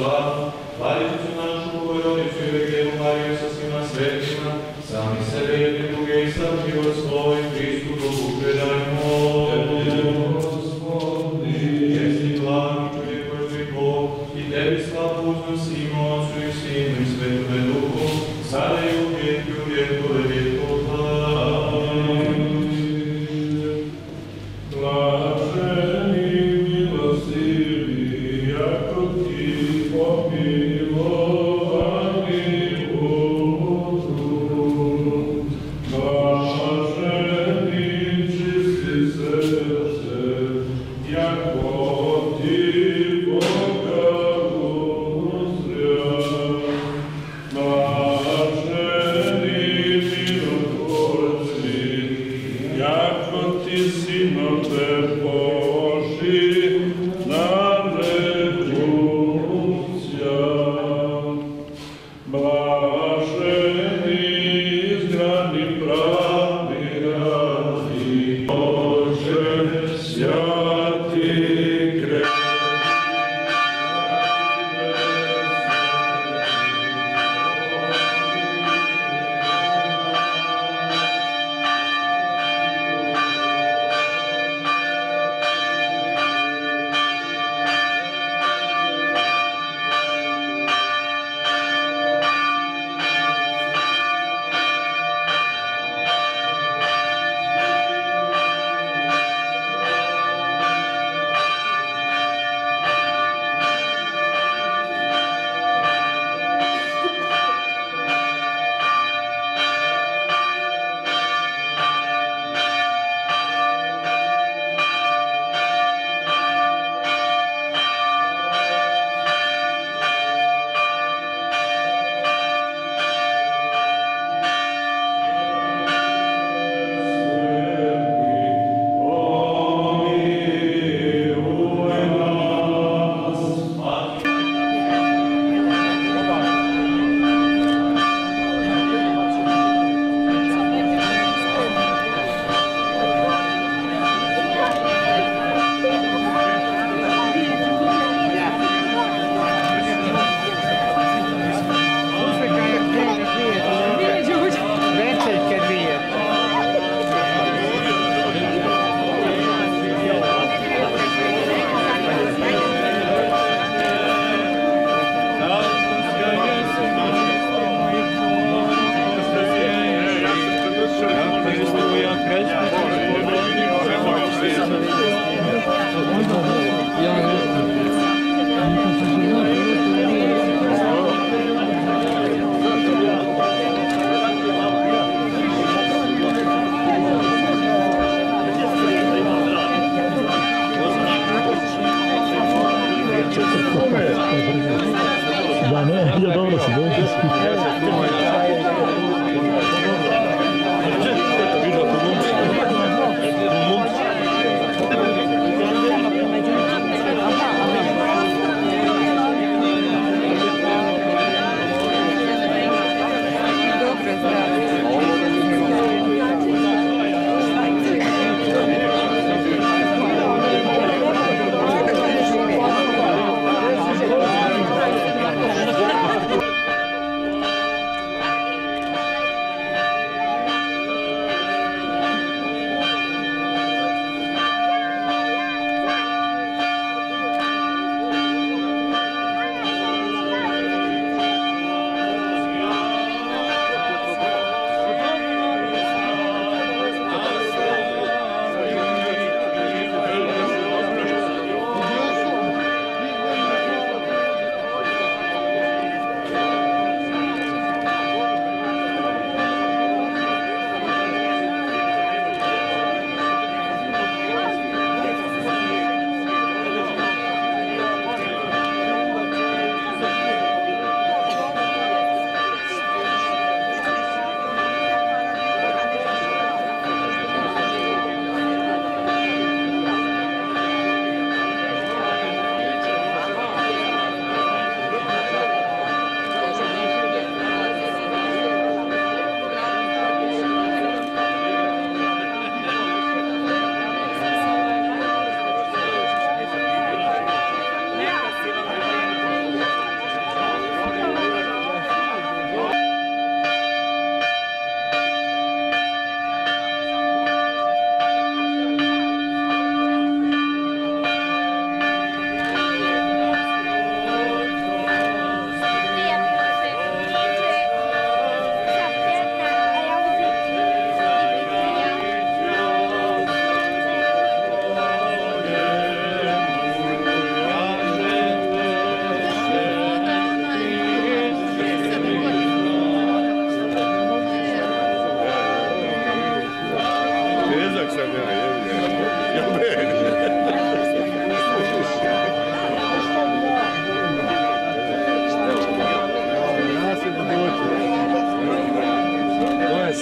slavu, Vladicu našu, Bogorodicu i Devu Mariju sa svima svetima, sami sebe jedni druge i sam život svoj, Hristu Bogu predajmo. Gospodi, jesi glavni čovjek koji Bog, i tebi slavu uznosimo, Otcu i Sinu i Svetome Duhu, sada i uvijek i u vjekove vjekova. Blaženi milostivi, jako ti pomilovani budu. Blaženi čisti srce, jako ti Boga uzrja. Blaženi mirotvorci, jako ti Sinote Boži naređuća. Blaženi izgrani pravi radi Bože, sjati kreti. Da, ne, je dobro se dođe.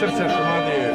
srce Šumadije.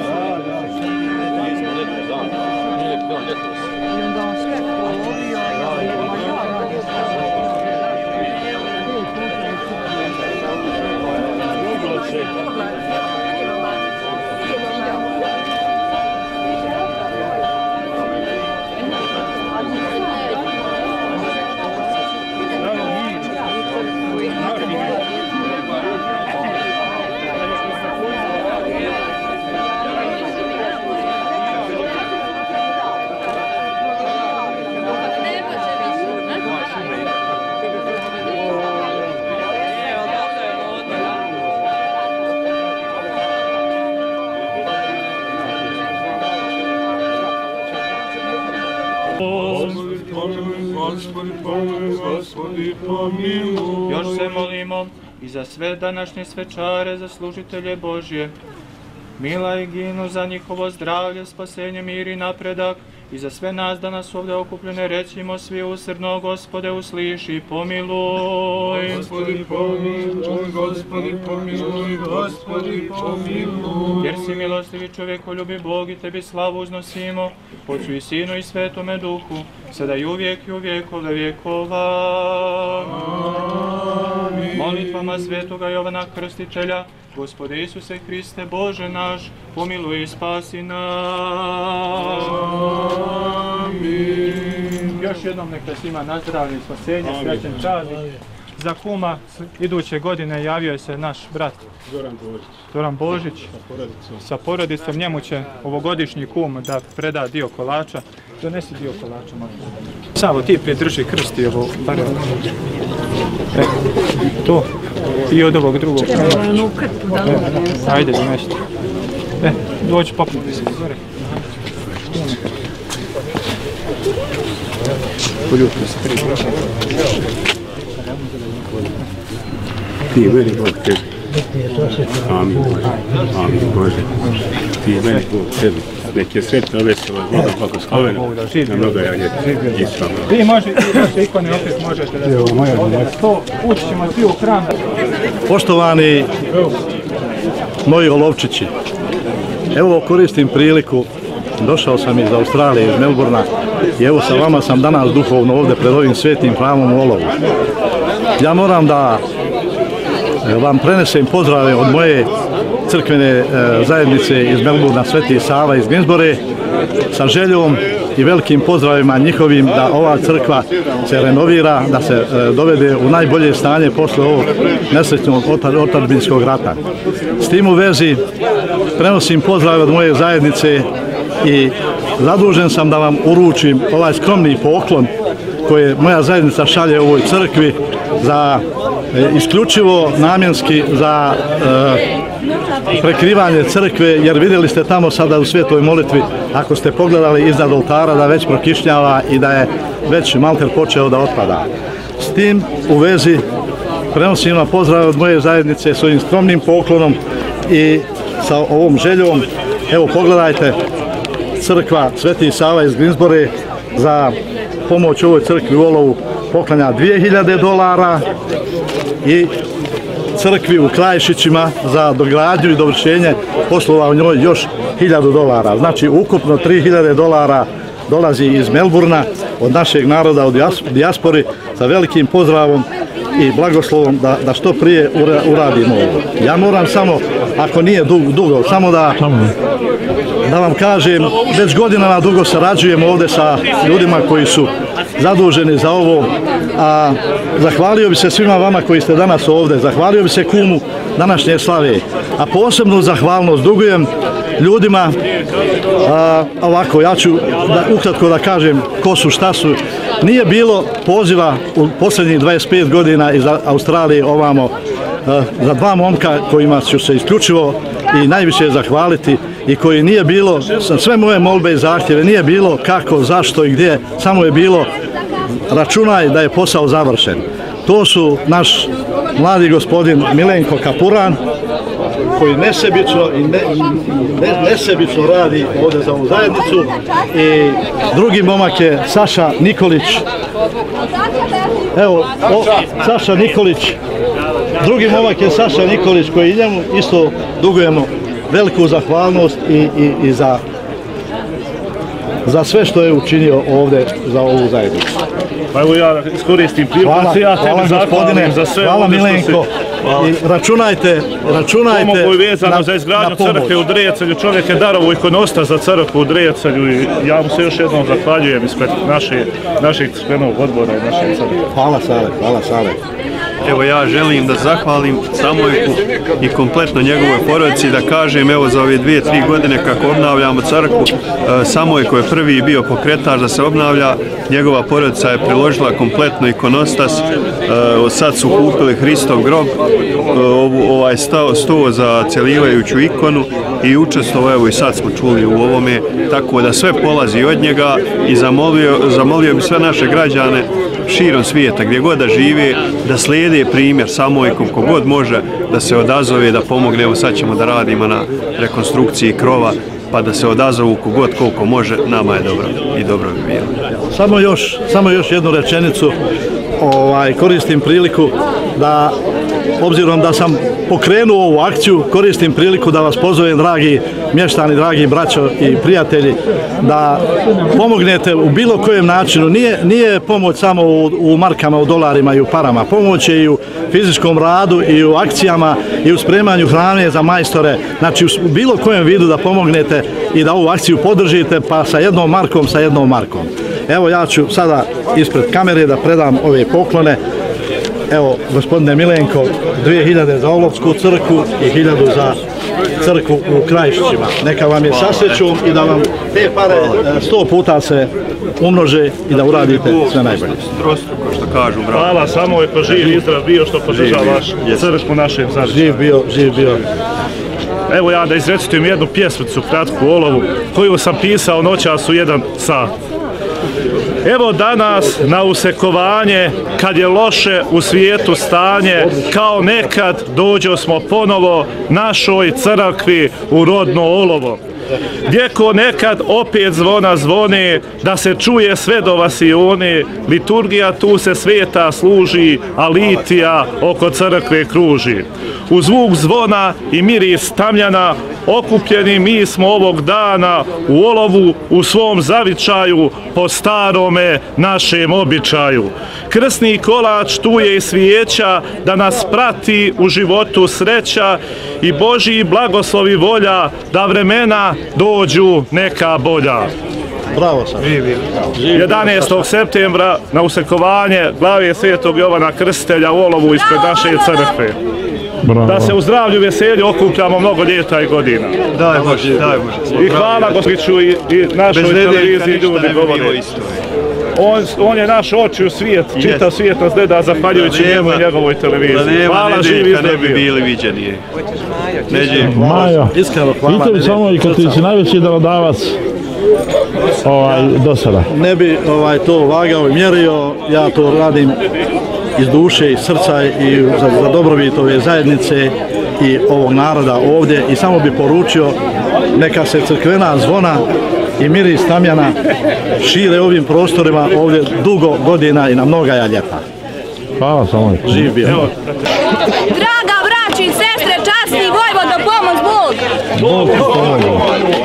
Gospodi pomiluj. Još se molimo i za sve današnje svečare, zaslužitelje Božje. Mila i ginu za njihovo zdravlje, spasenje, mir i napredak. I za sve nas danas ovdje okupljene rećimo svi usrdno, Gospode usliši, pomiluj. Gospodi pomiluj, Gospodi pomiluj, Gospodi pomiluj. Jer si milostivi čovjekoljubi Bog i tebi slavu uznosimo, Otcu i Sinu i Svetome Duhu, sada i uvijek i u vjekove vjekova. Amin. Molitvama svetoga Jovana Krstitelja, Gospode Isuse Hriste, Bože naš, pomiluj i spasi nas. Amin. Još jednom neka svima nazdravlje, spasenje, srećen praznik. Za kuma iduće godine javio se naš brat Zoran Božić sa porodicom. Njemu će ovogodišnji kum da preda dio kolača. Donesi dio kolača, Savo, ti pridrži krst i ovo pare. To. I od ovog drugog. Ajde, donesi. Dođi popnuti se. Poljuti se prije. Ti meni Bog tebi. Amin Bože. Amin Bože. Ti meni Bog tebi. Nek je sretno veselo, voda blagoslovena, na mnoga janje i slava. Vi možete ikone opet možete da se to ući ćemo svi u hram. Poštovani moji olovčići, evo koristim priliku, došao sam iz Australije, iz Melbourna i evo sa vama sam danas duhovno ovdje pred ovim svetim hramom u Olovu. Ja moram da vam prenesem pozdrave od moje crkvene zajednice iz Melbourna, Sveti Sava iz Greensboro, sa željom i velikim pozdravima njihovim da ova crkva se renovira, da se dovede u najbolje stanje posle ovog nesrećnog otadžbinskog rata. S tim u vezi prenosim pozdrave od moje zajednice i zadužen sam da vam uručim ovaj skromni poklon koje moja zajednica šalje ovoj crkvi za isključivo namjenski za prekrivanje crkve, jer vidjeli ste tamo sada u svetoj molitvi, ako ste pogledali iznad oltara, da već prokišnjava i da je već malter počeo da otpada. S tim u vezi prenosim vam pozdrav od moje zajednice s ovim skromnim poklonom i sa ovom željom. Evo pogledajte, crkva Sveti Sava iz Greensboro za pomoć ovoj crkvi u Olovu poklanja $2000 i crkvi u Krajišićima za dogradnju i dovršenje poslova u njoj još $1000. Znači ukupno $3000 dolazi iz Melbourna od našeg naroda u dijaspori sa velikim pozdravom i blagoslovom da što prije uradimo ovo. Ja moram samo, ako nije dugo, samo da vam kažem, već godinama dugo sarađujemo ovdje sa ljudima koji su zaduženi za ovo, a zahvalio bi se svima vama koji ste danas ovdje, zahvalio bi se kumu današnje slave, a posebnu zahvalnost dugujem ljudima, ovako, ja ću ukratko da kažem ko su, šta su. Nije bilo poziva u posljednjih 25 godina iz Australije ovamo za dva momka kojima ću se isključivo i najviše zahvaliti i koji nije bilo, sve moje molbe i zahtjeve, nije bilo kako, zašto i gdje, samo je bilo računaj da je posao završen. To su naš mladi gospodin Milenko Kapuran, koji nesebično radi ovdje za ovu zajednicu, i drugi momak je Saša Nikolić. Evo, Saša Nikolić, drugi momak je Saša Nikolić koji njemu isto dugujemo veliku zahvalnost i za sve što je učinio ovdje za ovu zajednicu. Pa evo ja iskoristim priliku, ja tebi zahvalim za sve hvala ovdje Milenko. I računajte pomogu i vezano za izgradnju crkve u Drejecelju. Čovjek je darovo ikonostas za crkvu u Drejecelju i ja mu se još jednom zahvaljujem ispred našeg crkvenog odbora i naše crkve. Hvala Sale, hvala Sale. Evo ja želim da zahvalim Samojku i kompletno njegovoj porodici, da kažem evo za ove 2-3 godine kako obnavljamo crkvu, Samojko je prvi bio pokretač da se obnavlja, njegova porodica je priložila kompletno ikonostas, sad su kupili Hristov grob, ovaj sto za celivajuću ikonu i učestvovao, evo i sad smo čuli u ovome, tako da sve polazi od njega i zamolio bi sve naše građane širom svijeta, gdje god da žive, da slijede primjer Samojkom, kogod može da se odazove, da pomogne. Evo sad ćemo da radimo na rekonstrukciji krova, pa da se odazovu kogod koliko može, nama je dobro i dobro bi bilo. Samo još jednu rečenicu, koristim priliku da, obzirom da sam pokrenuo ovu akciju, koristim priliku da vas pozovem, dragi mještani, dragi braćo i prijatelji, da pomognete u bilo kojem načinu. Nije pomoć samo u markama, u dolarima i u parama, pomoć je i u fizičkom radu i u akcijama i u spremanju hrane za majstore. Znači u bilo kojem vidu da pomognete i da ovu akciju podržite, pa sa jednom markom. Evo ja ću sada ispred kamere da predam ove poklone. Evo, gospodine Milenko, 2000 za Olovsku crkvu i 1000 za crkvu u Krajišćima. Neka vam je sa srećom i da vam te pare 100 puta se umnože i da uradite sve najbolje. Trostruko što kažu, bravo. Hvala, samo je živ i zdrav bio što podržavaš crkvu našem zajednicu. Živ bio. Evo ja da izrecitujem jednu pjesmicu kratku Olovu koju sam pisao noćas u 1 sat. Evo danas na usekovanje, kad je loše u svijetu stanje, kao nekad dođo smo ponovo našoj crkvi u rodno Olovo. Gdje ko nekad opet zvona zvone, da se čuje sve do vasione, liturgija tu se sveta služi, a litija oko crkve kruži. U zvuk zvona i miris tamjana, okupljeni mi smo ovog dana u Olovu u svom zavičaju, po starome našem običaju. Krsni kolač tu je i svijeća, da nas prati u životu sreća i Božji blagoslovi volja, da vremena dođu neka bolja. Bravo sam. 11. septembra na usekovanje glave Svetog Jovana Krstitelja u Olovu ispred naše crkve. Da se u zdravlju veselju okupljamo mnogo ljeta i godina. Daj Bože. I hvala Gospiću i našoj televiziji ljudi govore. On je naš oči u svijet, čitav svijet nas gleda zahvaljujući njemu i njegovoj televiziji. Hvala, živi da ne bi bili viđeni. Majo, pitam mi samo i kad ti si najveći darodavac do sada. Ne bi to vagao i mjerio, ja to radim iz duše i srca i za dobrobit ove zajednice i ovog naroda ovdje i samo bi poručio neka se crkvena zvona i miris tamjana šire ovim prostorima ovdje dugo godina i na mnoga ljeta. Hvala Samojko. Živ bio. Draga braći i sestre, časni vojvodo, pomoć Bog! Bog ti pomogu.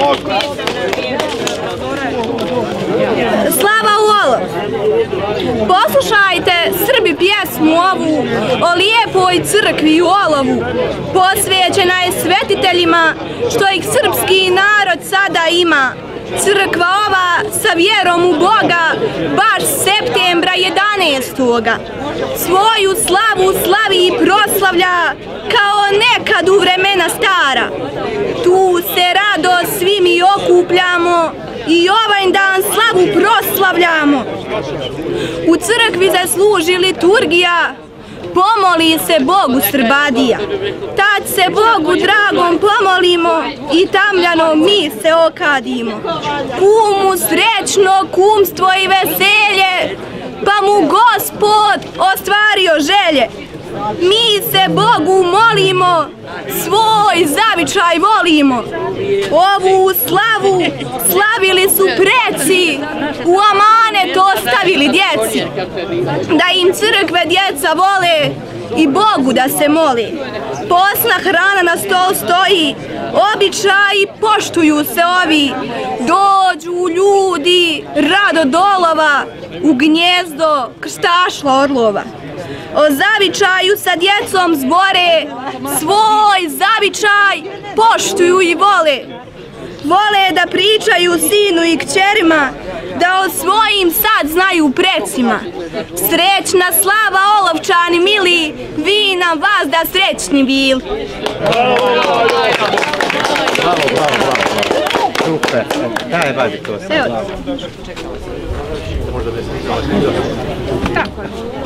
Slava u Olov! Poslušajte Srbi pjesmu ovu o lijepoj crkvi u Olovu. Posvećena je svetiteljima što ih srpski narod sada ima. Crkva ova sa vjerom u Boga baš septembra 11. svoju slavu slavi i proslavlja kao nekad u vremena stara. Tu se rado svi mi okupljamo i ovaj dan slavu proslavljamo. U crkvi zasluži liturgija, pomoli se Bogu Srbadija. Tad se Bogu dragom pomolimo i tamljano mi se okadimo. Kumu srećno kumstvo i veselje, pa mu Gospod ostvario želje. Mi se Bogu molimo, svoj zavičaj volimo. Ovu slavu slavili su preci, u amanet ostavili djeci. Da im crkve djeca vole i Bogu da se moli. Posna hrana na stol stoji, Običaji poštuju se ovi, dođu ljudi rado dolova u gnjezdo krstašla orlova. O zavičaju sa djecom zbore, svoj zavičaj poštuju i vole. Vole da pričaju sinu i kćerima, da o svojim sad znaju precima. Srećna slava Olovčani mili, vi nam vas da srećni bili. Super, daj babi to. Evo. Tako.